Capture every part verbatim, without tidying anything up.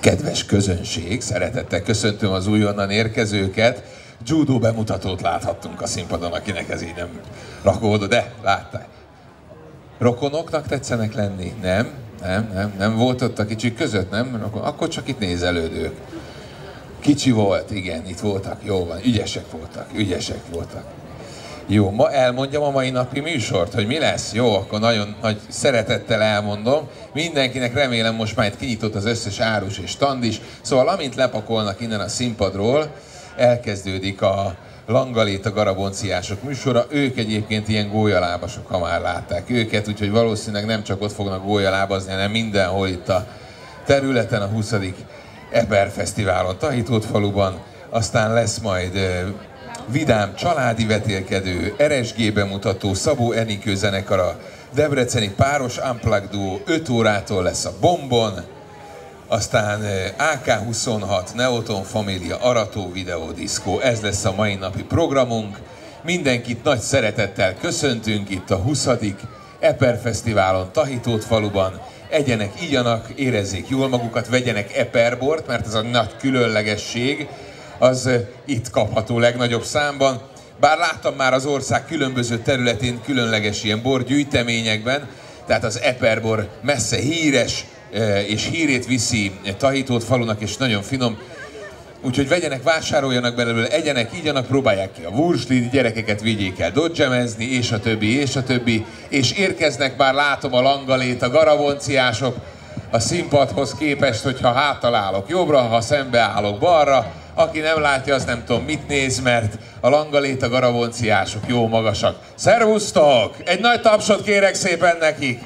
Kedves közönség, szeretettel köszöntöm az újonnan érkezőket. Judó bemutatót láthattunk a színpadon, akinek ez így nem rakódott, de látták. Rokonoknak tetszenek lenni? Nem? Nem, nem, nem volt ott a kicsik között, nem? Rokon. Akkor csak itt nézelődők. Kicsi volt, igen, itt voltak, jó van, ügyesek voltak, ügyesek voltak. Jó, ma elmondjam a mai napi műsort, hogy mi lesz? Jó, akkor nagyon nagy szeretettel elmondom. Mindenkinek remélem most már itt kinyitott az összes árus és stand is. Szóval amint lepakolnak innen a színpadról, elkezdődik a Langaléta Garabonciások műsora. Ők egyébként ilyen gólyalábasok, ha már látták őket, úgyhogy valószínűleg nem csak ott fognak gólyalábazni, hanem mindenhol itt a területen, a huszadik Eper Fesztiválon, Tahitótfaluban. Aztán lesz majd vidám családi vetélkedő, er es gé bemutató, Szabó Enikő zenekara, debreceni páros unplugged duo, öt órától lesz a Bombon, aztán á ká huszonhat, Neoton Família, Arató videódiszkó, ez lesz a mai napi programunk. Mindenkit nagy szeretettel köszöntünk itt a huszadik Eper Fesztiválon, Tahitótfaluban. Egyenek, igyanak, érezzék jól magukat, vegyenek eperbort, mert ez a nagy különlegesség, az itt kapható legnagyobb számban. Bár láttam már az ország különböző területén különleges ilyen borgyűjteményekben, tehát az eperbor messze híres, és hírét viszi Tahitótfalunak, és nagyon finom. Úgyhogy vegyenek, vásároljanak belőle, egyenek, igyanak, próbálják ki a wurslit, gyerekeket vigyék el dodgemezni, és a többi, és a többi. És érkeznek, bár látom a Langaléta Garabonciások a színpadhoz képest, hogyha háttal állok jobbra, ha szembe állok balra. Aki nem látja, az nem tudom mit néz, mert a Langaléta Garabonciások jó magasak. Szervusztok! Egy nagy tapsot kérek szépen nekik!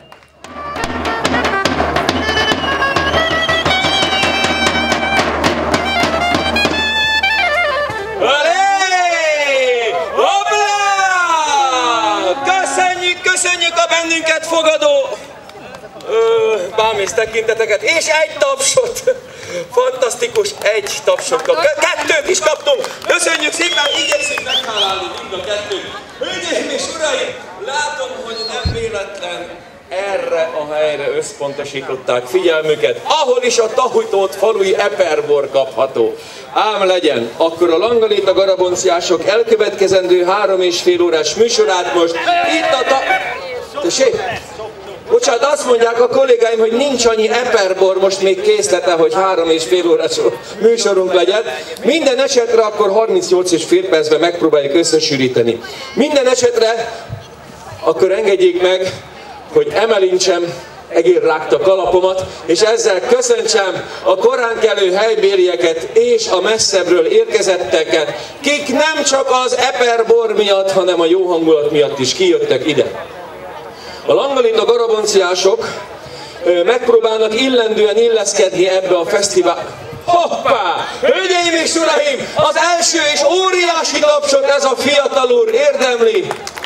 Köszönjük, köszönjük a bennünket fogadó bámész tekinteteket, és egy tapsot! Fantasztikus, egy tapsot kap. Kettőt is kaptunk! Köszönjük szépen, igyekszünk meghálálni mind a kettőt. Hölgyeim és uraim, látom, hogy nem véletlen erre a helyre összpontosították figyelmüket, ahol is a Tahitótfalui eperbor kapható. Ám legyen, akkor a Langaléta Garabonciások elkövetkezendő három és fél órás műsorát most itt a ta... Tessék? Bocsánat, azt mondják a kollégáim, hogy nincs annyi eperbor most még készlete, hogy három és fél órás műsorunk legyen. Minden esetre akkor harmincnyolc és fél percben megpróbáljuk összesűríteni. Minden esetre akkor engedjék meg, hogy emelintsem egérrágta kalapomat, és ezzel köszöntsem a koránkelő helybérieket és a messzebbről érkezetteket, kik nem csak az eperbor miatt, hanem a jó hangulat miatt is kijöttek ide. A Langaléta Garabonciások megpróbálnak illendően illeszkedni ebbe a fesztivál... Hoppá! Hölgyeim és uraim! Az első és óriási tapsot ez a fiatal úr érdemli!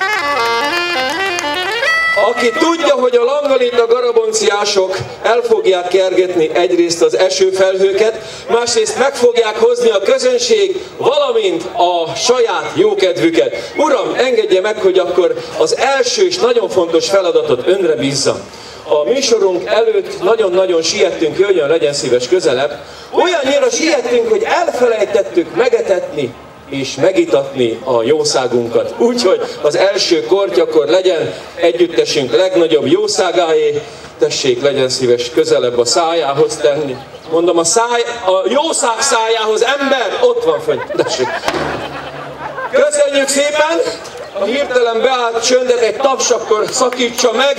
Aki tudja, hogy a Langaléta Garabonciások el fogják kergetni egyrészt az esőfelhőket, másrészt meg fogják hozni a közönség, valamint a saját jókedvüket. Uram, engedje meg, hogy akkor az első és nagyon fontos feladatot önre bízzam. A műsorunk előtt nagyon-nagyon siettünk, jöjjön, legyen szíves közelebb. Olyannyira siettünk, hogy elfelejtettük megetetni és megitatni a jószágunkat. Úgyhogy az első kortyakor legyen együttesünk legnagyobb jószágáé. Tessék, legyen szíves közelebb a szájához tenni. Mondom, a, száj, a jószág szájához, ember, ott van fönn. Tessék. Köszönjük szépen! A hirtelen beállt csöndet egy taps akkor szakítsa meg.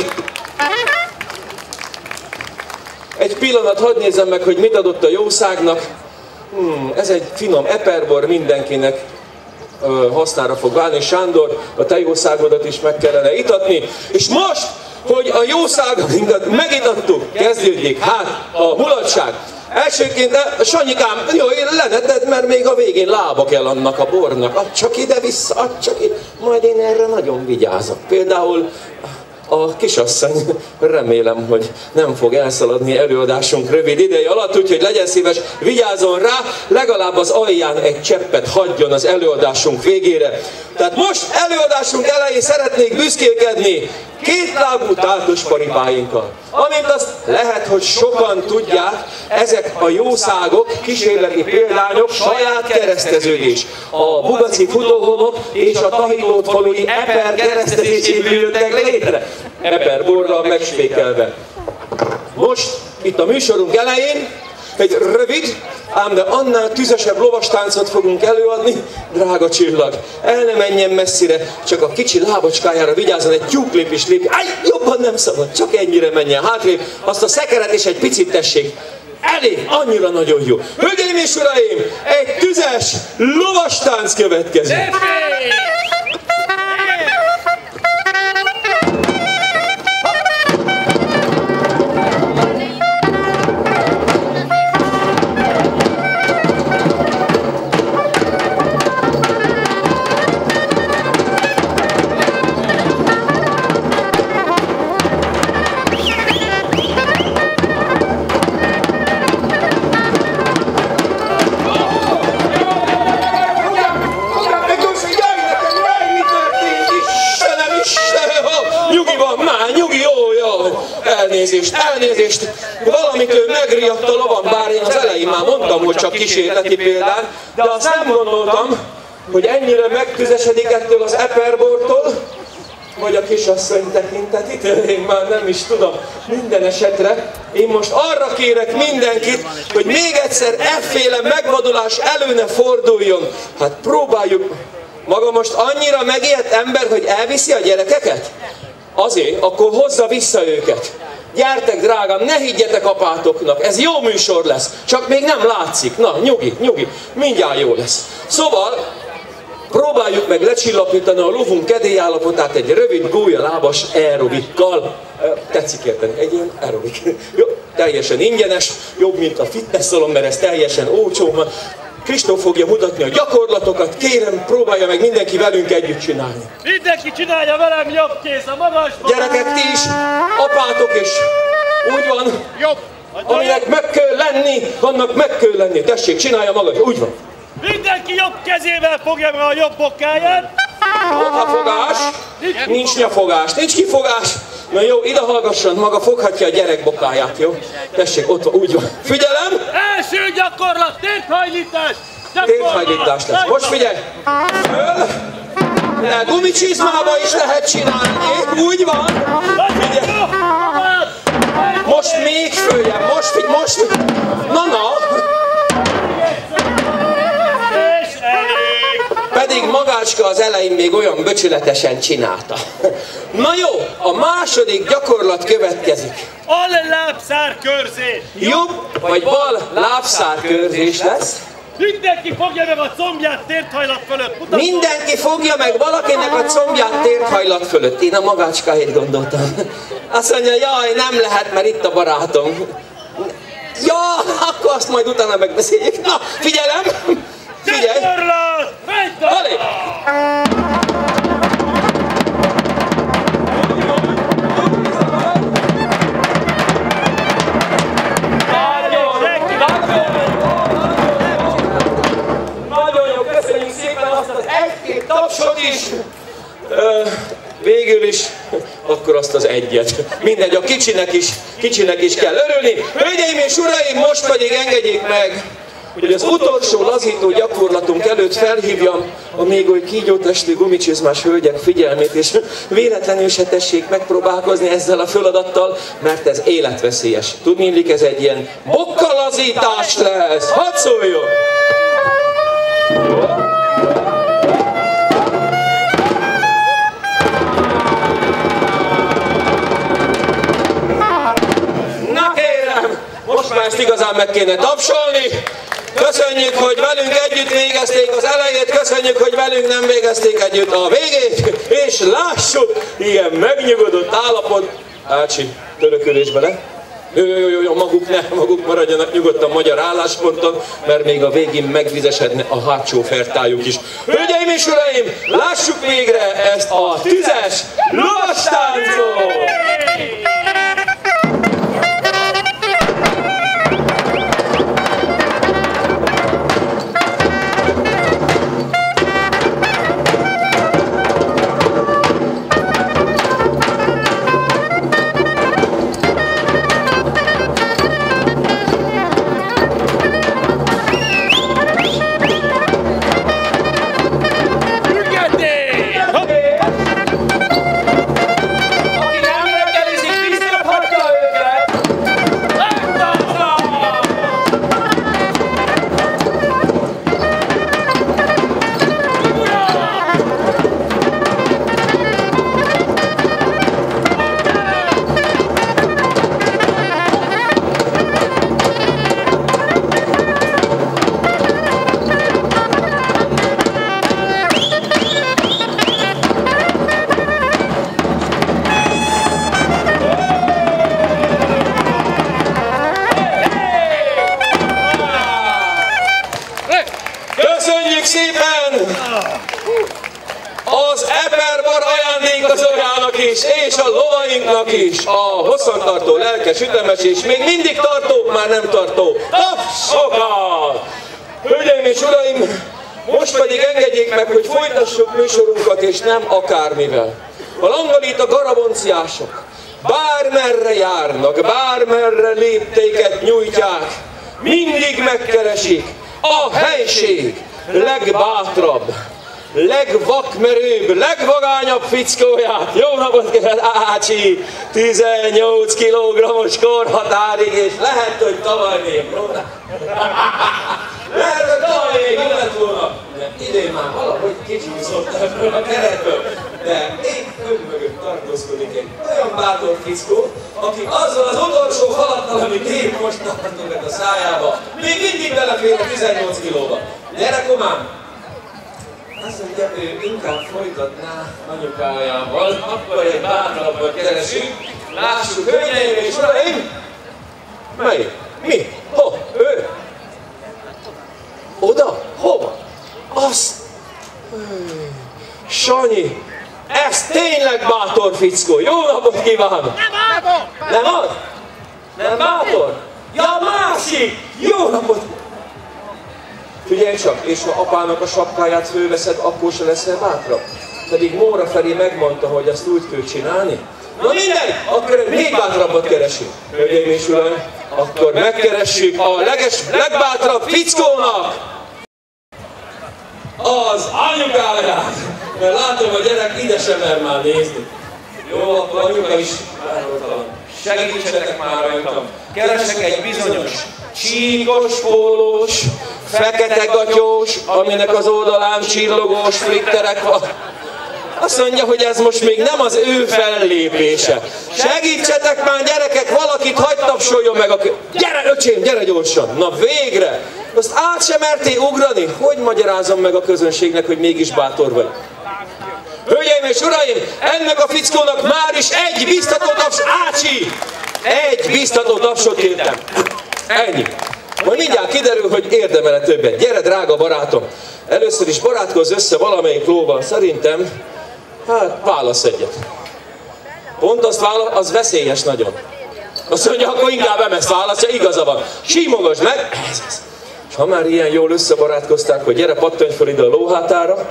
Egy pillanat, hadd nézzem meg, hogy mit adott a jószágnak. Hmm, ez egy finom eperbor, mindenkinek ö, hasznára fog válni. Sándor, a te jószágodat is meg kellene itatni. És most, hogy a jószágunkat megitattuk, kezdődik hát a mulatság. Elsőként, Sanyikám, jó, én leneted, mert még a végén lába kell annak a bornak. Add csak ide-vissza, add csak ide. Majd én erre nagyon vigyázok. Például a kisasszony, remélem, hogy nem fog elszaladni előadásunk rövid ideje alatt, úgyhogy legyen szíves, vigyázzon rá, legalább az alján egy cseppet hagyjon az előadásunk végére. Tehát most előadásunk elején szeretnék büszkélkedni kétlábú táltos paripáinkkal. Amint azt lehet, hogy sokan tudják, ezek a jószágok, kísérleti példányok, saját kereszteződés. A Bugaci futóhomok és a Tahitót falui Eper keresztezéséből jöttek létre. Eper borral megspékelve. Most itt a műsorunk elején egy rövid, ám de annál tüzesebb lovastáncot fogunk előadni, drága csillag. El ne menjen messzire, csak a kicsi lábacskájára vigyázzon, egy tyúklép is lép. Áj, jobban nem szabad, csak ennyire menjen hátrébb, azt a szekeret is egy picit tessék. Elég, annyira nagyon jó. Hölgyeim és uraim, egy tüzes lovastánc következik. Elnézést, elnézést, valamitől megriadt a lovam, bár én az elején már mondtam, hogy csak kísérleti példán, de azt nem gondoltam, hogy ennyire megtüzesedik ettől az eperbortól, vagy a kisasszony tekintetitől, én már nem is tudom. Minden esetre én most arra kérek mindenkit, hogy még egyszer efféle megvadulás elő ne forduljon. Hát próbáljuk. Maga most annyira megijedt ember, hogy elviszi a gyerekeket? Azért, akkor hozza vissza őket. Gyertek, drágám, ne higgyetek apátoknak, ez jó műsor lesz, csak még nem látszik. Na, nyugi, nyugi, mindjárt jó lesz. Szóval, próbáljuk meg lecsillapítani a lovunk kedélyállapotát egy rövid gólyalábas aerobikkal. Tetszik érteni, egy ilyen aerobik. Jó, teljesen ingyenes, jobb, mint a fitnessszalon, mert ez teljesen olcsó. Kristóf fogja mutatni a gyakorlatokat, kérem, próbálja meg mindenki velünk együtt csinálni. Mindenki csinálja velem, jobb kéz a magasban! Gyerekek, ti is, apátok is, úgy van, jobb. Aminek meg kell lenni, annak meg kell lenni. Tessék, csinálja maga, úgy van. Mindenki jobb kezével fogja meg a jobb bokáját. Fogás, nincs nyafogás, nincs kifogás. Na jó, ide hallgasson, maga foghatja a gyerek bokáját, jó? Tessék, ott van, úgy van. Figyelem! Első gyakorlat, térthajlítás! Térthajlítás lesz. Most figyelj! Föl! De gumicsizmába is lehet csinálni, úgy van. Figyelj! Most még följebb, most, figyelj, most! Na, na! Pedig magácska az elején még olyan böcsületesen csinálta. Na jó, a második gyakorlat következik. Al lábszárkörzés. Jobb vagy bal lábszárkörzés lesz. Mindenki fogja meg a combját térthajlat fölött. Mutató. Mindenki fogja meg valakinek a combját térthajlat fölött. Én a magácskáért gondoltam. Azt mondja, jaj, nem lehet, mert itt a barátom. Ja, akkor azt majd utána megbeszéljük. Na, figyelem! Figyelj! Gyakorlat! Halé! Nagyon jó, köszönjük szépen azt az egy-két tapsot is! Ö, végül is, akkor azt az egyet. Mindegy, a kicsinek is, kicsinek is kell örülni. Hölgyeim és uraim, most pedig engedjék meg, hogy az utolsó lazító gyakorlatunk előtt felhívjam a még oly kígyótestű gumicsizmás hölgyek figyelmét, és véletlenül se tessék megpróbálkozni ezzel a feladattal, mert ez életveszélyes. Tudniillik, ez egy ilyen bokkalazítás lesz. Hadd szóljon! Na kérem, most már ezt igazán meg kéne tapsolni. Köszönjük, hogy velünk együtt végezték az elejét, köszönjük, hogy velünk nem végezték együtt a végét, és lássuk, ilyen megnyugodott állapot. Ácsi, törökülés bele. Jó, jó, jó, jó, maguk ne, maguk maradjanak nyugodtan magyar állásponton, mert még a végén megvizesedne a hátsó fertájuk is. Hölgyeim és uraim, lássuk végre ezt a tüzes lovastáncot! eperbor ajándékozójának is, és a lovainknak is, a hosszantartó, lelkes, ütemes, és még mindig tartó, már nem tartó, tapsokat! Hölgyeim és uraim, most pedig engedjék meg, hogy folytassuk műsorunkat, és nem akármivel. A langalít a garabonciások, bármerre járnak, bármerre léptéket nyújtják, mindig megkeresik a helység legbátrabb, legvakmerőbb, legvagányabb fickóját. Jó napot kívánok, Ácsi! tizennyolc kilogrammos korhatárig, és lehet, hogy tavaly még jó? Lehet, hogy tavaly még jó lett volna. De idén már valahogy kicsúszott ebből a keretből. De épp ön mögött tartózkodik egy olyan bátor fickó, aki azzal az utolsó halattal, amit épp most tartunk a szájába, még mindig belefér a tizennyolc kilóba. Gyere, komám! Azt mondja, ő inkább folytatná anyukájával, akkor egy bátrabbat keresünk. Lássuk, hölgyeim és uraim! Melyik? Mi? Ho? Ő? Oda? Hova? Azt? Sanyi! Ez tényleg bátor fickó! Jó napot kívánok! Nem az? Nem bátor? Ja, másik! Jó napot! Figyelj csak, és ha apának a sapkáját fölveszed, akkor se leszel bátrabb. Pedig Móra felé megmondta, hogy ezt úgy kell csinálni. Na mindegy, akkor még bátrabbat keresünk. Hölgyeim és uraim, akkor megkeressük a leges, legbátrabb fickónak az anyukáját. Mert látom, a gyerek ide sem mer már nézni. Jó, akkor anyuka is elrottalan. Segítsetek már rajtam. Keresek egy bizonyos csíkos, pólós, fekete gatyós, aminek az oldalán csillogós flitterek van. Azt mondja, hogy ez most még nem az ő fellépése. Segítsetek már, gyerekek, valakit hagy tapsoljon meg a kö... Gyere, öcsém, gyere gyorsan! Na végre! Azt át sem mertél ugrani? Hogy magyarázom meg a közönségnek, hogy mégis bátor vagy? Hölgyeim és uraim, ennek a fickónak már is egy biztató taps... Ácsi! Egy biztató tapsot kértem. Ennyi. Majd mindjárt kiderül, hogy érdemel-e többet. Gyere, drága barátom! Először is barátkozz össze valamelyik lóval. Szerintem, hát válasz egyet. Pont azt válasz, az veszélyes nagyon. Azt mondja, akkor inkább emezt választja, igaza van. Símogasd meg! Ez az. És ha már ilyen jól összebarátkozták, hogy gyere, pattanj fel ide a lóhátára.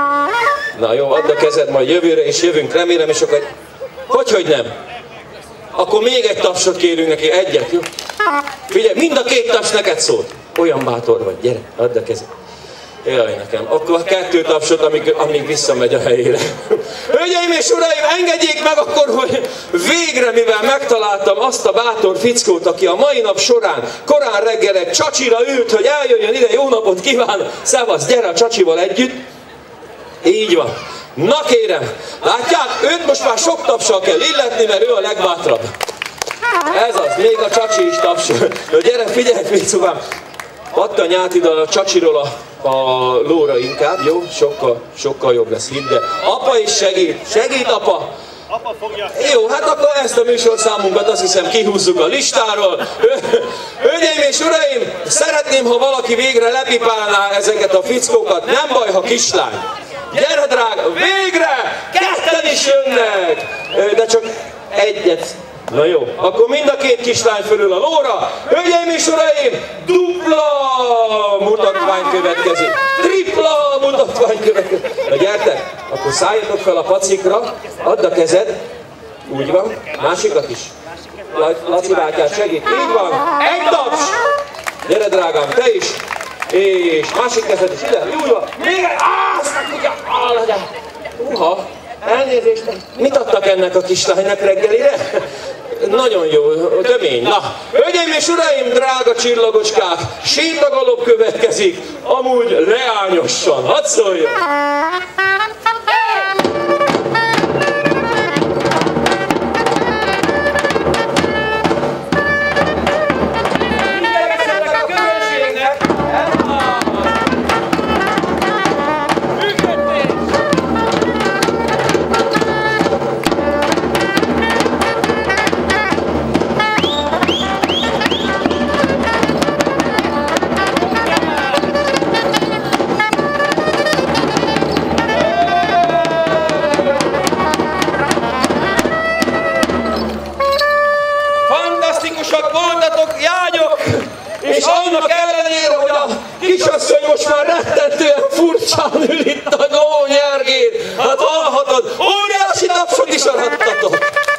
Na jó, add a kezed, majd jövőre is jövünk, remélem, és akkor... Hogyhogy nem? Akkor még egy tapsot kérünk neki, egyet, jó? Figyelj, mind a két taps neked szólt. Olyan bátor vagy, gyere, add a kezed. Jaj, nekem. Akkor kettő tapsot, amíg, amíg visszamegy a helyére. Hölgyeim és uraim, engedjék meg akkor, hogy végre, mivel megtaláltam azt a bátor fickót, aki a mai nap során korán reggel egy csacsira ült, hogy eljöjjön ide, jó napot kíván, szevasz, gyere a csacsival együtt. Így van. Na kérem, látják, őt most már sok tapssal kell illetni, mert ő a legbátrabb. Ez az, még a csacsi is tapsol. Gyere, figyelj, Ficukám, pattanj át ide a csacsiról a a lóra inkább, jó? Sokkal, sokkal jobb lesz, hidd, de apa is segít, segít apa! Apa fogja. Jó, hát akkor ezt a műsorszámunkat azt hiszem kihúzzuk a listáról. Hölgyeim és uraim, szeretném, ha valaki végre lepipálná ezeket a fickókat, nem baj, ha kislány. Gyere drága, végre! Ketten is jönnek! De csak egyet. Na jó, akkor mind a két kislány fölül a lóra. Hölgyeim és uraim, dupla mutatvány következik. Tripla mutatvány következik. Na gyertek, akkor szálljatok fel a pacikra, add a kezed. Úgy van, másikat is. Laci bátyát segít, így van. Egy taps! Gyere drágám, te is. És másik kezed is ide, úgy van. Még egy, azt tudja. Uha. Elnézést, mit adtak ennek a kislánynak reggelire? Nagyon jó, tömény. Na, hölgyeim és uraim, drága csillagocskák, sétagalop következik, amúgy leányosan. Hadd szóljon! Annak ellenére, hogy a kisasszony most már rettentően furcsán ül itt a lónyergén. Hát hallhatod, óriási tapsot is adhattatok.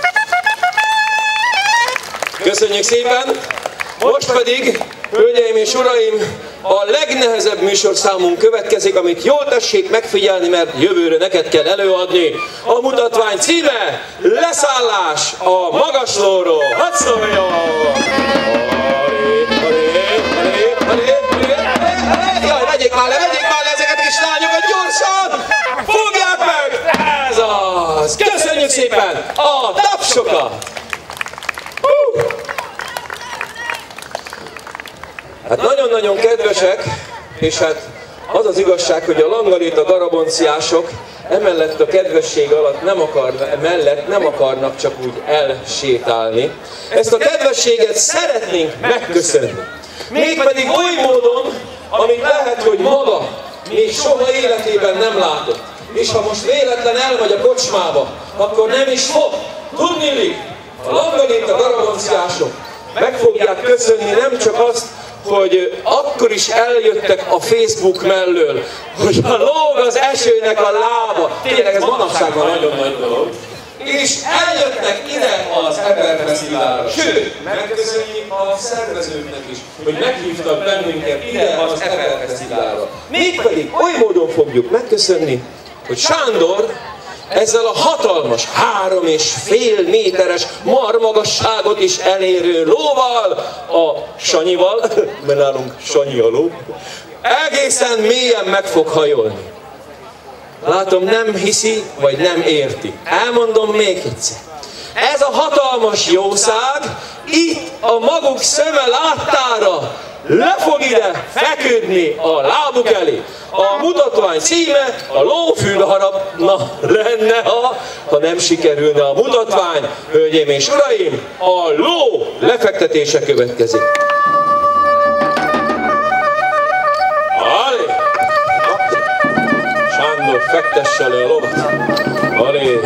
Köszönjük szépen! Most pedig, hölgyeim és uraim, a legnehezebb műsorszámunk következik, amit jól tessék megfigyelni, mert jövőre neked kell előadni. A mutatvány címe: Leszállás a Magaslóról. Hadd szóljon! Jaj, vegyék már le, vegyék már le ezeket a kis lányokat gyorsan! Fogják meg! Ez az! Köszönjük szépen a tapsokat! Uh! Hát nagyon-nagyon kedvesek, és hát az az igazság, hogy a langalita garabonciások emellett a kedvesség alatt nem akar, mellett nem akarnak csak úgy elsétálni. Ezt a kedvességet szeretnénk megköszönni. Mégpedig oly módon, amit lehet, hogy maga még soha életében nem látott. És ha most véletlen elmegy a kocsmába, akkor nem is fog. Tudniillik, a langalita garabonciások meg fogják köszönni nem csak azt, hogy akkor is eljöttek a Facebook mellől, hogy a lóg az esőnek a lába. Tényleg ez manapságban nagyon nagy dolog. És eljöttek ide az Eperfesztiválra. Sőt, megköszönjük a szervezőknek is, hogy meghívtak bennünket ide az Eperfesztiválra. Mégpedig oly módon fogjuk megköszönni, hogy Sándor ezzel a hatalmas, három és fél méteres marmagasságot is elérő lóval, a Sanyival, mert nálunk Sanyi a ló, egészen mélyen meg fog hajolni. Látom, nem hiszi, vagy nem érti. Elmondom még egyszer. Ez a hatalmas jószág itt a maguk szeme láttára le fog ide feküdni a lábuk elé. A mutatvány címe a lófülharap. Na, lenne, ha, ha nem sikerülne a mutatvány. Hölgyeim és uraim, a ló lefektetése következik. Alé! Sándor, fektesse le a lovat. Alé!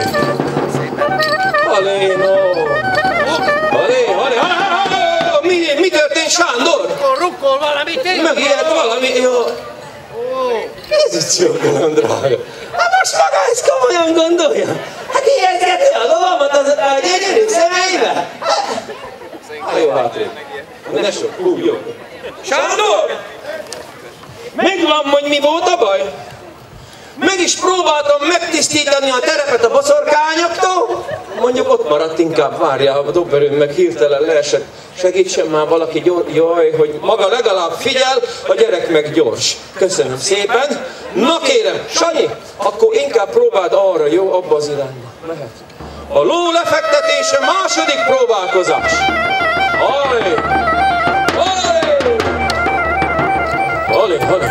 Alé, no! Alé, alé, alé! Mi, mi történt, Sándor? Rukkol valamit? Megijedt valami, jó. Ez itt csókolom, drága. Hát most maga ezt komolyan gondolja? Hát ijesztgető a lovamat az a gyönyörű szemeibe? Hát jó, hátrébb. Ne sok, hú, jó. Sándor! Megvan, hogy mi volt a baj? Meg is próbáltam megtisztítani a terepet a boszorkányoktól. Mondjuk ott maradt inkább, várjál, a dobberőm meg hirtelen leesett. Segítsen már valaki, gyors, jaj, hogy maga legalább figyel, a gyerek meg gyors. Köszönöm szépen. Na kérem, Sanyi, akkor inkább próbáld arra, jó, abba az irányba. Mehet. A ló lefektetése második próbálkozás. Alé! Alé! Alé, alé!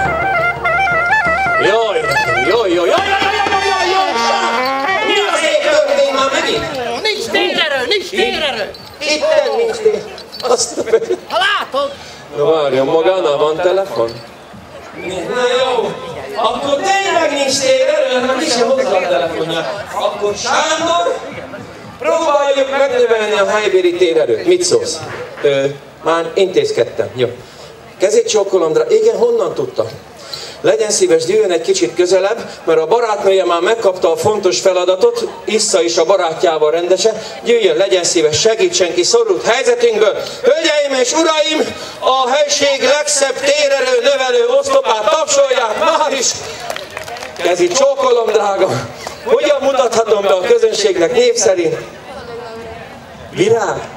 Jaj, jaj, jaj, jaj, jaj, jaj, jaj, mi az ég történt már megint? Nincs térerő, nincs térerő! Itten nincs térerő. Azt a pedig. Ha látod! Na várjon, magánál van telefon? Na jó, akkor tényleg nincs térerő, mert ki sem hozza a telefonját. Akkor Sándor, próbáljuk megnövelni a helybéli térerőt. Mit szólsz? Ö, már intézkedtem, jó. Kezét csókolom, dra... Igen, honnan tudta? Legyen szíves, gyűjjön egy kicsit közelebb, mert a barátnője már megkapta a fontos feladatot, Issza is a barátjával rendesen. Gyűjjön, legyen szíves, segítsen ki szorult helyzetünkből. Hölgyeim és uraim, a helység legszebb térerő növelő oszlopát tapsolják már is. Kezi csókolom, drága. Hogyan mutathatom be a közönségnek név szerint? Virág?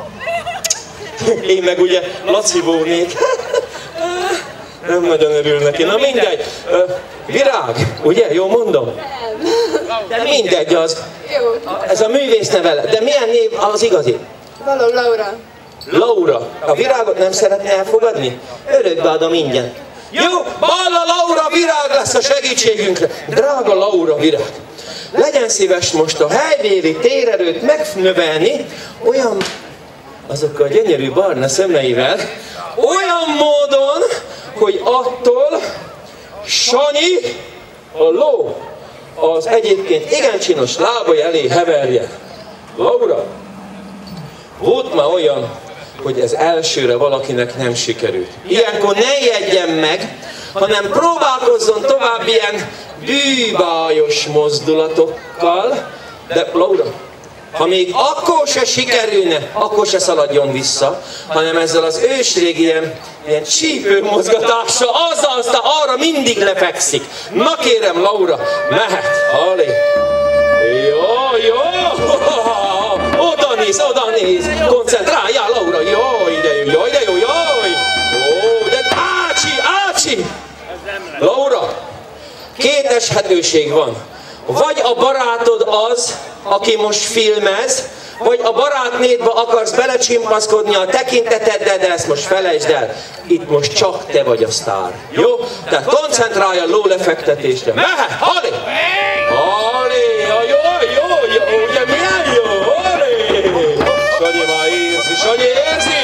Én meg ugye Laci Bónét. Nem nagyon örül neki. Na mindegy. Virág, ugye? Jó mondom? Nem. De mindegy az. Jó. Ez a művész nevele. De milyen név az igazi? Való Laura. Laura. A virágot nem szeretne elfogadni? Örökbe adom ingyen. Jó, Balla Laura virág lesz a segítségünkre. Drága Laura virág. Legyen szíves most a helybéli térerőt megnövelni olyan, azokkal a gyönyörű barna szemeivel, olyan módon, hogy attól Sanyi, a ló, az egyébként igen csinos lábai elé heverje. Laura, volt már olyan, hogy ez elsőre valakinek nem sikerült. Ilyenkor ne ijedjen meg, hanem próbálkozzon tovább ilyen bűbájos mozdulatokkal, de Laura, ha még akkor se sikerülne, akkor se szaladjon vissza, hanem ezzel az ősrégi ilyen, ilyen csípő mozgatással, azzal aztán arra mindig lefekszik. Na kérem, Laura, mehet, Halé. Jó, jó, oda néz, oda néz, koncentráljál, Laura, jaj, de jó, jaj, de jó, jaj. Ó, de ácsi, ácsi. Laura, két eshetőség van. Vagy a barátod az, aki most filmez, vagy a barátnédba akarsz belecsimpaszkodni a tekinteteddel, de ezt most felejtsd el. Itt most csak te vagy a sztár. Jó? Tehát koncentrálj a lólefektetésre. Mehet! Halé! Halé! Jó, jó, jó, ugye milyen jó? Halé! Sanyi már érzi, Sanyi érzi!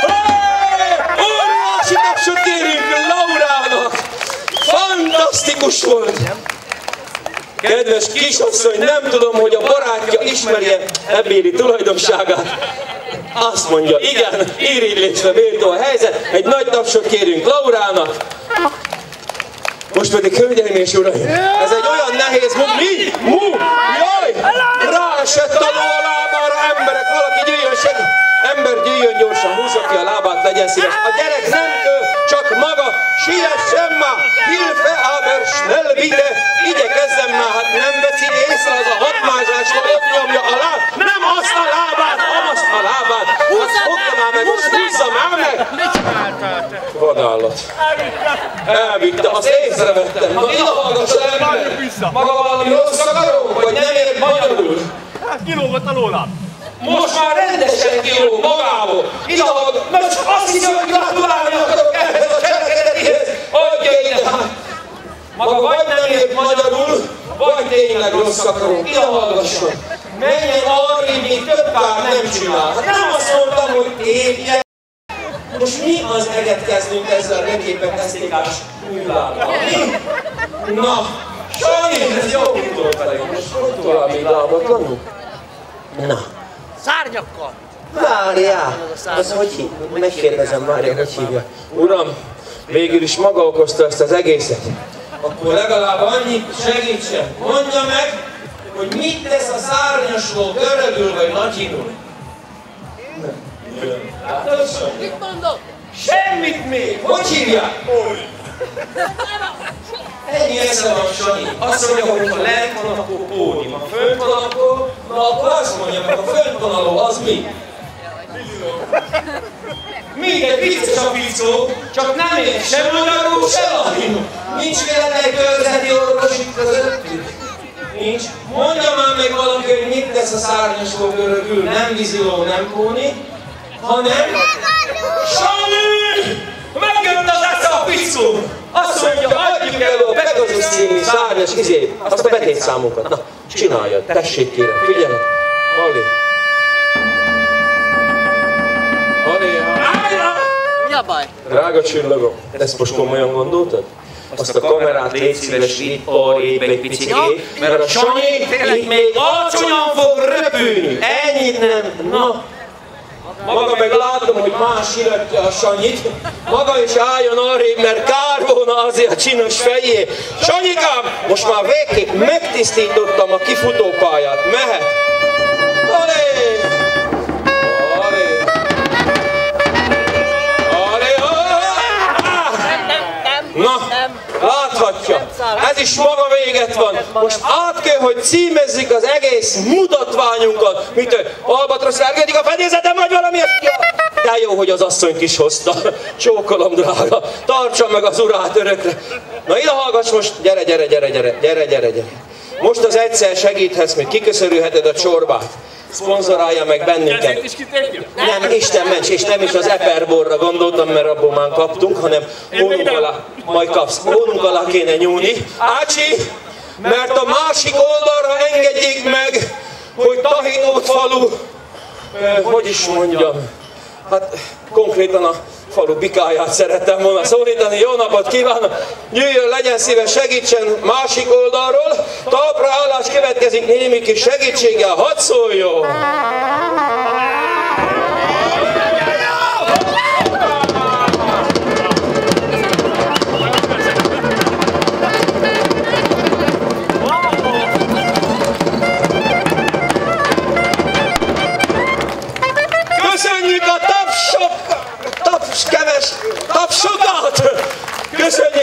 Óriási tapsot kérünk Laurának! Fantasztikus volt! Kedves kisasszony, nem tudom, hogy a barátja ismerje ebbéli tulajdonságát. Azt mondja, igen, irigylésre méltó a helyzet, egy nagy tapsot kérünk Laurának. Most pedig, hölgyeim és uraim, ez egy olyan nehéz mú, mi? Mú, jaj, ráesett a ló a lábára, emberek, valaki gyűjjön, segít. Ember gyűjjön gyorsan, húzza ki a lábát, legyen szíves. A gyerek nem ő, csak maga, siessen már, Hilfe, aber schnell bitte, igyekezzen már, hát nem veszi észre, az a hatmázsásra ott nyomja a láb, nem azt a lábát, azt a lábát, azt fogja már meg, most húzza már meg. Vadállat. Elvitte, azt észrevettem. Na, ide hallgass el ember. Maga valami rossz akaró, vagy nem ért magyarul? Hát kilógott a lóláb. Most már rendesen kilóg magából. Ide hallgass, most azt hiszem, hogy gratulálni akarok ehhez a cselekedetihez. Adja ide, hát. Maga vagy nem ért magyarul, vagy tényleg rossz akaró. Ide hallgasson. Menjen arrébb, még több kár nem csinál. Hát nem azt mondtam, hogy tévje. Most mi az eget kezdünk ezzel a legéppen esztékás műlállal? Na, Sanyi, ez jó utolt velünk. Most hogy tovább még lábatlanul? Na. Szárnyakkal! Várjál! Az hogy hív? Megkérdezem, Mária, hogy hívja. Uram, végül is maga okozta ezt az egészet. Akkor legalább annyit segítsen. Mondja meg, hogy mit tesz a szárnyasló görögül vagy latinul? Mit mondok? Semmit még! Hogy hívják? Ennyi esze van, Sanyi. Azt mondja, hogy ha lent van, akkor póni. Ha fönt van, akkor... Na, akkor azt mondja, meg a fönt van a ló, az mi? Még egy vicces a picó, csak nem ér sem magyarul, se latinul. Nincs véletlen egy körzeti orvos itt közöttük? Nincs. Mondja már meg valaki, hogy mit tesz a szárnyasló görögül. Nem víziló, nem póni, hanem... Sanyi! Megjött az esze a picó! Azt mondja, adjuk elő a Pegasus című szárnyas izé, azt a betétszámunkat. Na, csináljad, tessék kérem, figyelj! Halé! Halé, állja! Mi a baj? Drága csillagom, ezt most komolyan gondoltad? Azt a kamerát légy szíves, itt arrébb egy picit, mert a Sanyi itt még alacsonyan fog röpülni. Ennyit nem, na! Maga meg látom, hogy más iratja a Sanyit. Maga is álljon arrébb, mert kár volna azért a csinos fejé. Sanyikám, most már végképp megtisztítottam a kifutópályát. Mehet! Alé! Alé! Alé! Na, láthatja, ez is maga véget van. Most át kell, hogy címezzük az egész mutatványunkat. Mit ő, albatrosz vergődik a fedélzetem, vagy valami? De jó, hogy az asszonyt is hozta. Csókolom, drága. Tartsa meg az urát örökre. Na ide hallgass most, gyere, gyere, gyere, gyere, gyere, gyere, gyere. Most az egyszer segíthetsz, még kiköszörülheted a csorbát. Szponzorálja meg bennünket. Nem, Isten ments, és nem is az Eperborra gondoltam, mert abból már kaptunk, hanem hónunk alá, majd kapsz, hónunk alá kéne nyúlni. Ácsi, mert a másik oldalra engedjék meg, hogy Tahinót falu, eh, hogy is mondjam, hát konkrétan a falu bikáját szerettem volna szólítani. Jó napot kívánok! Jöjjön, legyen szíves, segítsen másik oldalról. Talpra állás következik némi kis segítséggel. Hadd szóljon!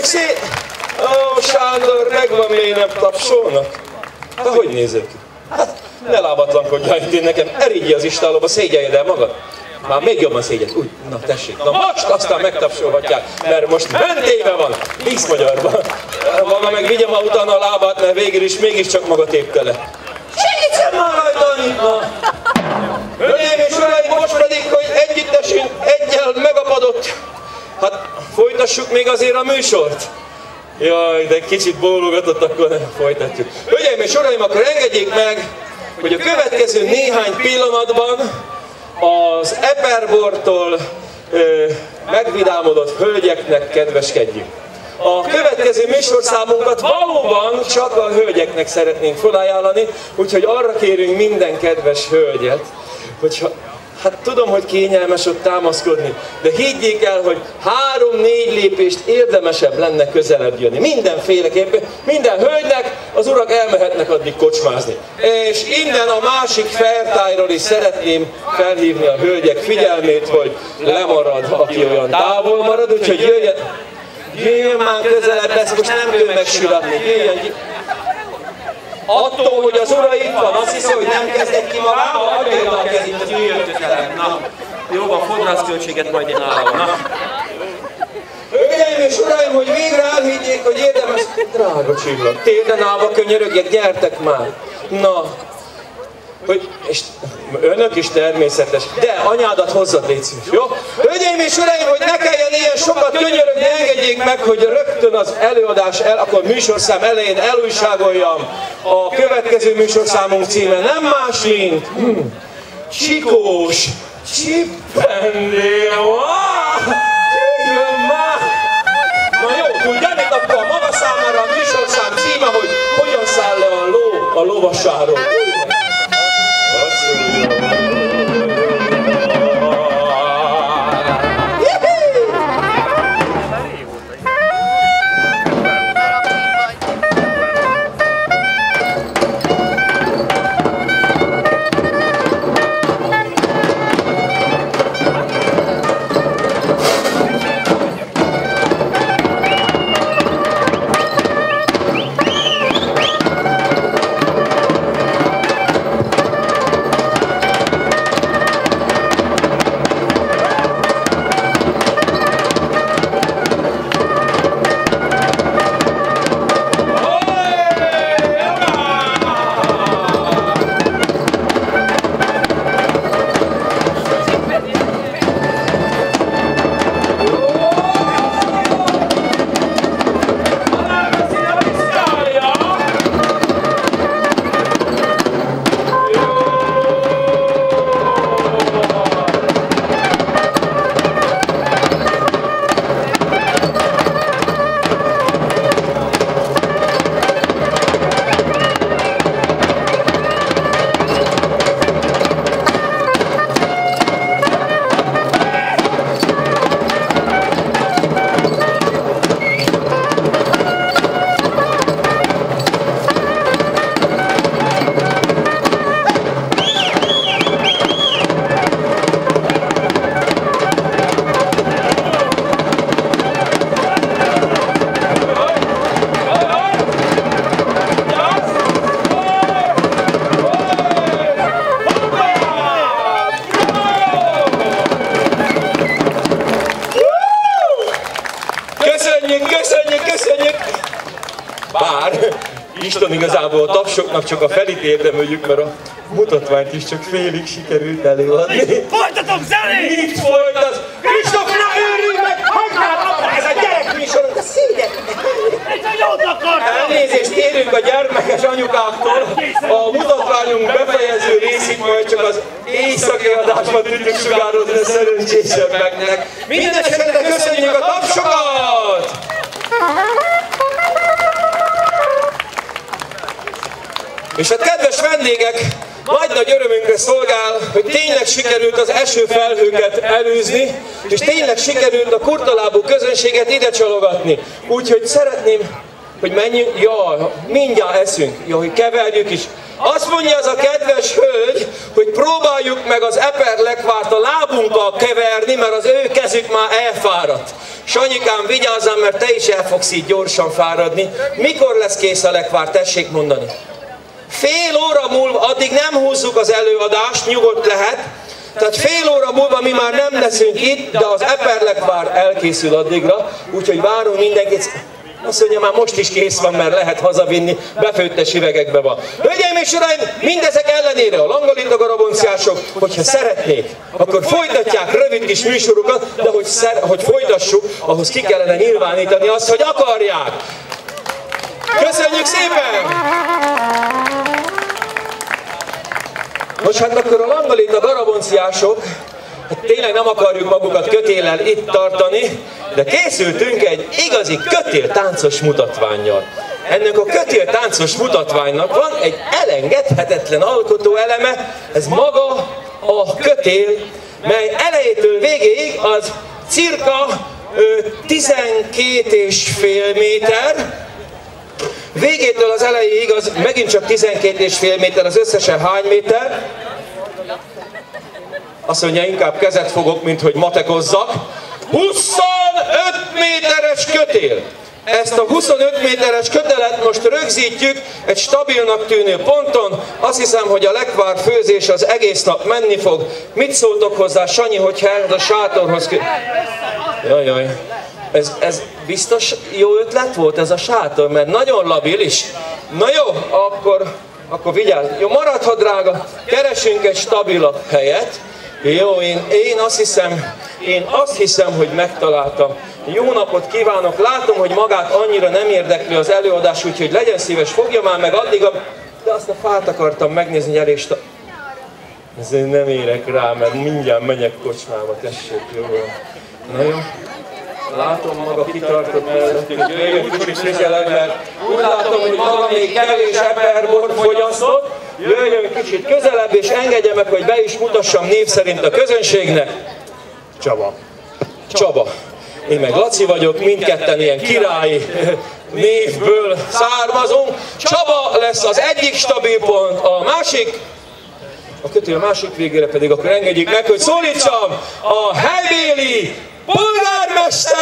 szépen! Ó, Sándor, megvan, miért nem tapsolnak? Hát hogy nézek ki? Hát, ne lábatlankodjál itt én nekem, erigyi az istálóba, szégyeljed el magad. Már még jobban szégyed. Úgy, na tessék, na most aztán megtapsolhatják, mert most öntéve van, vízmagyarban. Maga meg vigye ma utána a lábát, mert végül is mégiscsak maga tépte le. Segítsen már rajta itt, na! Hölgyeim és uraim, most pedig, hogy együttesünk egyel megapadott. Hát folytassuk még azért a műsort. Jaj, de kicsit bólogatott, akkor nem folytatjuk. Hölgyeim és uraim, akkor engedjék meg, hogy a következő néhány pillanatban az Eperbortól ö, megvidámodott hölgyeknek kedveskedjünk. A következő műsorszámunkat valóban csak a hölgyeknek szeretnénk felajánlani, úgyhogy arra kérünk minden kedves hölgyet, hogyha, hát tudom, hogy kényelmes ott támaszkodni, de higgyék el, hogy három-négy lépést érdemesebb lenne közelebb jönni. Mindenféleképpen, minden hölgynek az urak elmehetnek addig kocsmázni. És innen a másik fertájról is szeretném felhívni a hölgyek figyelmét, hogy lemarad, aki olyan távol marad, úgyhogy jöjjön, jöjjön már közelebb, ezt most nem kell megsülatni, jöjjön. Attól, hogy az ura itt van, azt hiszi, hogy nem kezdett ki magába, adja oda a kezét, hogy jöjjön közelebb. Na, jó van, fodrászköltséget majd én állom. Na. Hölgyeim és uraim, hogy végre elhiggyék, hogy érdemes... Drága csillag, térden állva könyörögjek, gyertek már. Na, hogy... És önök is természetes, de anyádat hozzad, légy szíves, jó? Hölgyeim és uraim, hogy ne kelljen ilyen sokat könyörögni, engedjék meg, hogy rögtön az előadás, el, akkor műsorszám elején elújságoljam. A következő műsorszámunk címe nem más, mint... Hmm, Csikós Csipendél. Jöjjön már! Na jó, tudja, mit akkor a maga számára a műsorszám címe, hogy hogyan száll le a ló a lovasáról. Isten igazából a tapsoknak csak a felét érdemöljük, mert a mutatványt is csak félig sikerült előadni. Folytatom, zenét! Mit folytat? Kristóf, ne őrülj meg! Hagyd már, ez a gyerekműsor, de szégyek! Ez a jót akartam! Elnézést kérünk a gyermekes anyukáktól, a mutatványunk befejező részét majd csak az éjszaki adásban tudjuk sugározni a szerencsésebbeknek. Minden esetre köszönjük a tapsokat! És hát kedves vendégek, nagy nagy örömünkre szolgál, hogy tényleg sikerült az esőfelhőket előzni, és tényleg sikerült a kurtalábú közönséget ide csalogatni. Úgyhogy szeretném, hogy menjünk, ja, mindjárt eszünk, ja, hogy keverjük is. Azt mondja az a kedves hölgy, hogy próbáljuk meg az eperlekvárt a lábunkkal keverni, mert az ő kezük már elfáradt. Sanyikám, vigyázzál, mert te is el fogsz így gyorsan fáradni. Mikor lesz kész a lekvár? Tessék mondani. Fél óra múlva, addig nem húzzuk az előadást, nyugodt lehet. Tehát fél óra múlva mi már nem leszünk itt, de az eperlekvár elkészül addigra, úgyhogy várunk mindenkit. Azt mondja, már most is kész van, mert lehet hazavinni, befőttes üvegekbe van. Hölgyeim és uraim, mindezek ellenére a Langolinda garabonciások, hogyha szeretnék, akkor folytatják rövid kis műsorokat, de hogy, szer, hogy folytassuk, ahhoz ki kellene nyilvánítani azt, hogy akarják. Köszönjük szépen! Most hát akkor a Langolinda garabonciások, hát tényleg nem akarjuk magukat kötéllel itt tartani, de készültünk egy igazi kötéltáncos mutatvánnyal. Ennek a kötéltáncos mutatványnak van egy elengedhetetlen alkotó eleme, ez maga a kötél, mely elejétől végéig az cirka tizenkét és fél méter, végétől az elejéig az megint csak tizenkét és fél méter, az összesen hány méter? Azt mondja, inkább kezet fogok, mint hogy matekozzak. huszonöt méteres kötél! Ezt a huszonöt méteres kötelet most rögzítjük egy stabilnak tűnő ponton. Azt hiszem, hogy a lekvár főzés az egész nap menni fog. Mit szóltok hozzá, Sanyi, hogyha ez a sátorhoz... Jaj, jaj. Ez, ez biztos jó ötlet volt ez a sátor, mert nagyon labilis. Na jó, akkor, akkor vigyázz. Jó, maradhat drága, keresünk egy stabilabb helyet. Jó, én, én azt hiszem, én azt hiszem, hogy megtaláltam. Jó napot kívánok, látom, hogy magát annyira nem érdekli az előadás, úgyhogy legyen szíves, fogja már meg addig a... De azt a fát akartam megnézni, hogy elég sta... Ezért nem érek rá, mert mindjárt megyek kocsmába, tessék, jó. Na jó. Látom, maga kitartott mellettünk, jöjjön kicsit közelebb, mert úgy látom, hogy maga még kevés eperbort fogyasztott. Jöjjön kicsit közelebb, és engedje meg, hogy be is mutassam név szerint a közönségnek. Csaba. Csaba. Én meg Laci vagyok, mindketten ilyen királyi névből származunk. Csaba lesz az egyik stabil pont, a másik, a kötél másik végére pedig akkor engedjék meg, hogy szólítsam a helybéli polgármester!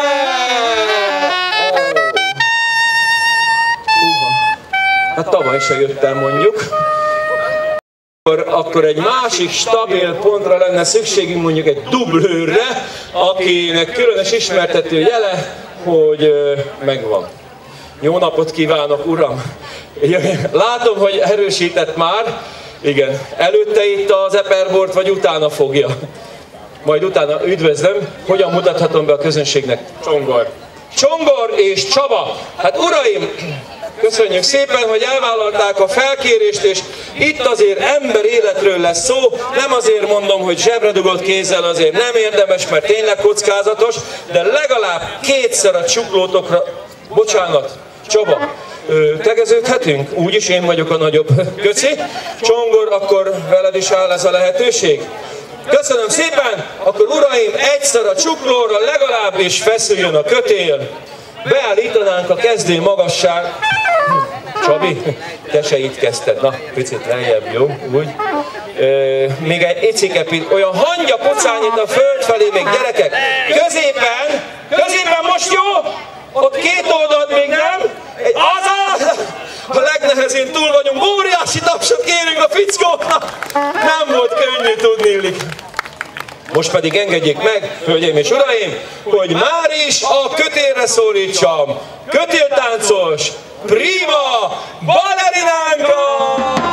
Hát tavaly se jöttem, mondjuk. Akkor, akkor egy másik stabil pontra lenne szükségünk, mondjuk egy dublőrre, akinek különös ismertető jele, hogy ö, megvan. Jó napot kívánok, uram! Látom, hogy erősített már. Igen. Előtte itt az eperbort, vagy utána fogja? Majd utána üdvözlöm. Hogyan mutathatom be a közönségnek? Csongor. Csongor és Csaba. Hát uraim, köszönjük szépen, hogy elvállalták a felkérést, és itt azért ember életről lesz szó. Nem azért mondom, hogy zsebredugott kézzel azért nem érdemes, mert tényleg kockázatos, de legalább kétszer a csuklótokra... Bocsánat, Csaba. Tegeződhetünk? Úgyis én vagyok a nagyobb köci. Csongor, akkor veled is áll ez a lehetőség? Köszönöm szépen! Akkor uraim, egyszer a csuklóra legalábbis feszüljön a kötél. Beállítanánk a kezdő magasság. Csabi, te se itt kezdted. Na, picit lejjebb, jó? Úgy. Ö, még egy icike, olyan hangya pocányít a föld felé, még gyerekek. Középen, középen most jó? Ott két oldalt még nem. Egy, azaz! A legnehezén túl vagyunk. Óriási tapsot kérünk a fickóknak. Nem volt könnyű, tudniillik. Most pedig engedjék meg, hölgyeim és uraim, hogy már is a kötélre szólítsam. Kötéltáncos prima balerinánkat!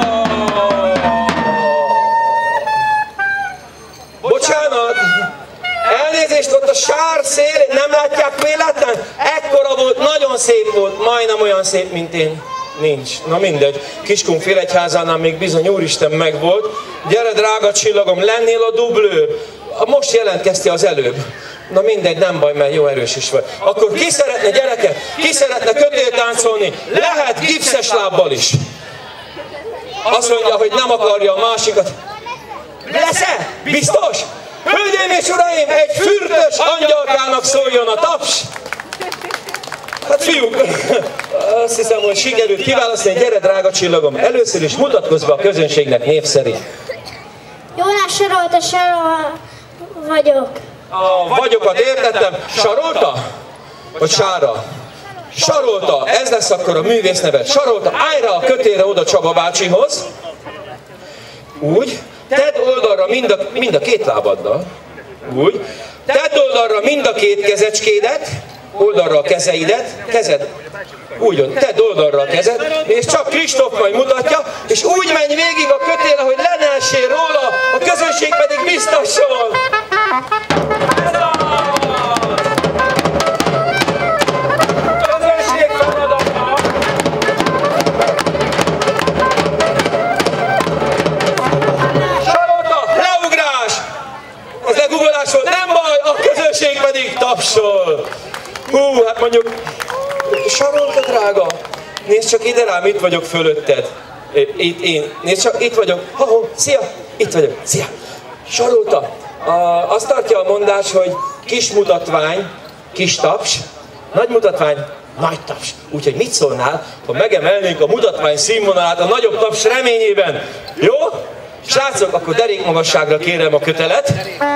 Bocsánat! Elnézést, ott a sár szélén, nem látják véletlen? Ekkora volt, nagyon szép volt, majdnem olyan szép, mint én. Nincs. Na mindegy. Kiskun Félegyházánál még bizony úristen megvolt. Gyere, drága csillagom, lennél a dublőr? Most jelentkeztél az előbb. Na mindegy, nem baj, mert jó erős is vagy. Akkor ki szeretne, gyerekek, ki szeretne kötéltáncolni? Lehet gipszes lábbal is. Azt mondja, hogy nem akarja a másikat. Lesz-e? Biztos? Hölgyeim és uraim, egy fürtös angyalkának szóljon a taps! Hát fiúk, azt hiszem, hogy sikerült kiválasztani. Gyere, drága csillagom, először is mutatkozz be a közönségnek név szerint. Jónás Sarolta Sarol vagyok. a vagyokat értettem. Sarolta? Vagy sára? Sarolta, ez lesz akkor a művész neve. Sarolta, állj rá a kötélre oda Csaba bácsihoz. Úgy. Tedd oldalra mind a, mind a két lábaddal. Úgy. Tedd oldalra mind a két kezecskédet. Oldalra a kezeidet. Kezed. Úgy van, tedd oldalra a kezed, és csak Kristóf majd mutatja, és úgy menj végig a kötélre, hogy le ne essél róla, a közönség pedig biztosan. Ez az! Közönség feladata! Sarolta, leugrás! Ez legugolás volt, nem baj, a közönség pedig tapsol. Hú, hát mondjuk... Sarolta, drága! Nézd csak ide rám, itt vagyok fölötted. Itt én. Nézd csak, itt vagyok. Ha-ho, szia! Itt vagyok. Szia! Sarolta! A, azt tartja a mondás, hogy kis mutatvány, kis taps, nagy mutatvány, nagy taps. Úgyhogy mit szólnál, ha megemelnénk a mutatvány színvonalát a nagyobb taps reményében? Jó? Srácok, akkor derékmagasságra kérem a kötelet.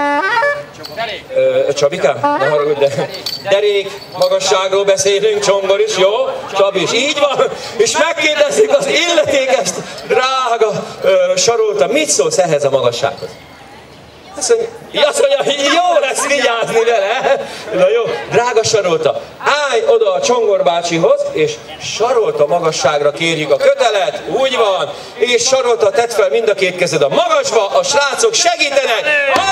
Ö, Csabikám, ne haragudj, de derék magasságról beszélünk, Csongor is, jó? Csabi is, így van, és megkérdezzük az illetékes, drága ö, Sarolta, mit szólsz ehhez a magassághoz? Azt mondja, azt mondja, jó lesz vigyázni vele. Na jó, drága Sarolta, állj oda a Csongor bácsihoz, és Sarolta magasságra kérjük a kötelet, úgy van, és Sarolta, tedd fel mind a két kezed a magasba, a srácok segítenek.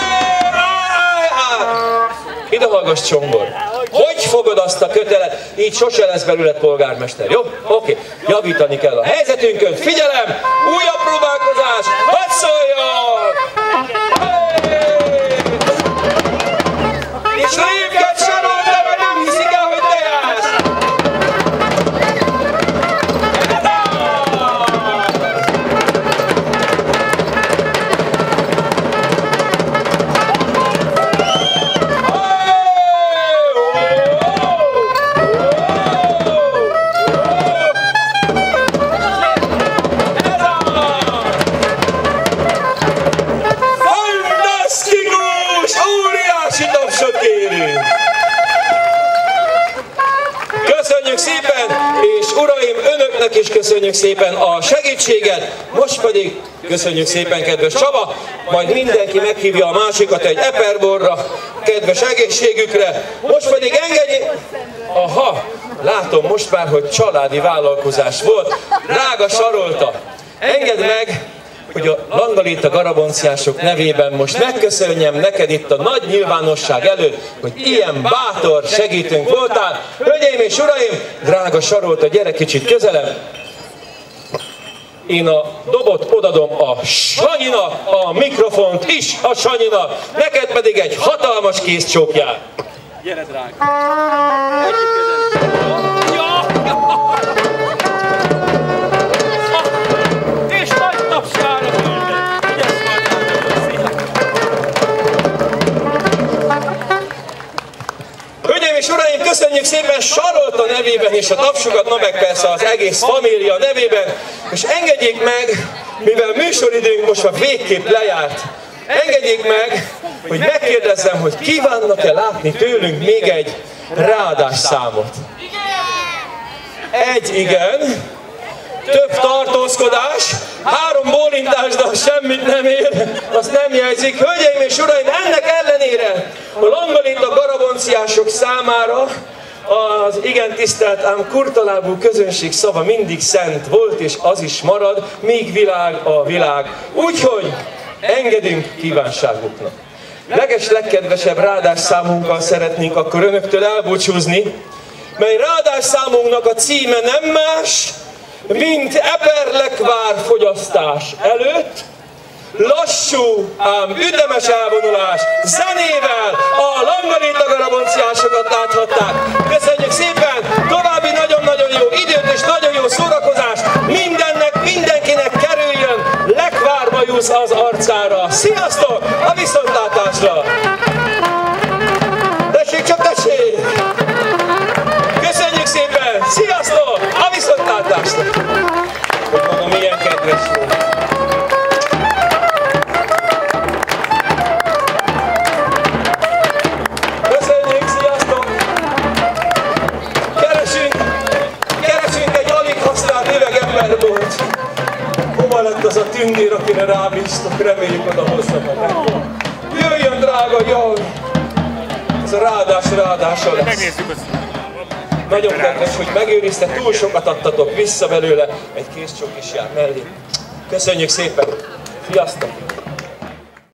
Ide hallgass, Csongor. Hogy fogod azt a kötelet? Így sose lesz belőled polgármester, jó? Oké, javítani kell a helyzetünkön. Figyelem! Újabb próbálkozás! Hadd szóljon! És lépkedj, Sarolta, mert nem hiszik el, hogy te jársz! Köszönjük szépen, és uraim, önöknek is köszönjük szépen a segítséget, most pedig köszönjük szépen, kedves Csaba, majd mindenki meghívja a másikat egy eperborra, kedves egészségükre, most pedig engedjék... Aha, látom most már, hogy családi vállalkozás volt, drága Sarolta, engedd meg, hogy a Langalita Garabonciások nevében most megköszönjem neked itt a nagy nyilvánosság előtt, hogy ilyen bátor segítőnk voltál. Hölgyeim és uraim, drága Sarolta, gyere kicsit közelebb. Én a dobot odadom a Sanyinak, a mikrofont is a Sanyinak, neked pedig egy hatalmas kézcsókját. Gyere, drága! És nagy tapsára küldök! Ügyes voltál, Hölgyeim és uraim, köszönjük szépen Sarolta nevében és a tapsokat, na meg persze az egész família nevében, és engedjék meg, mivel műsoridőnk most a végképp lejárt, engedjék meg, hogy megkérdezzem, hogy kívánnak-e látni tőlünk még egy ráadás számot. Egy igen, több tartózkodás, három bólintás, de az semmit nem ér, azt nem jelzik. Hölgyeim és uraim, ennek ellenére a Langalita Garabonciások számára az igen tisztelt, ám kurtalábú közönség szava mindig szent volt, és az is marad, míg világ a világ. Úgyhogy engedünk kívánságuknak. Leges legkedvesebb ráadás számunkkal szeretnénk akkor önöktől elbúcsúzni, mely ráadás számunknak a címe nem más, mint eperlekvár fogyasztás előtt, lassú, ám ütemes elvonulás zenével a Langalita Garabonciásokat láthatták. Köszönjük szépen, további nagyon-nagyon jó időt és nagyon jó szórakozást, mindennek, mindenkinek kerüljön lekvárbajusz az arcára. Sziasztok, a viszontlátásra! Tessék, csak tessék! Köszönjük szépen, sziasztok, a viszontlátásra! Hogy maga milyen kedves volt. drága, jó. Ez a ráadás ráadása lesz. Megnézzük azt. Nagyon kedves, hogy megőrizte, túl sokat adtatok vissza belőle. Egy kész csok is jár mellé. Köszönjük szépen. Sziasztok!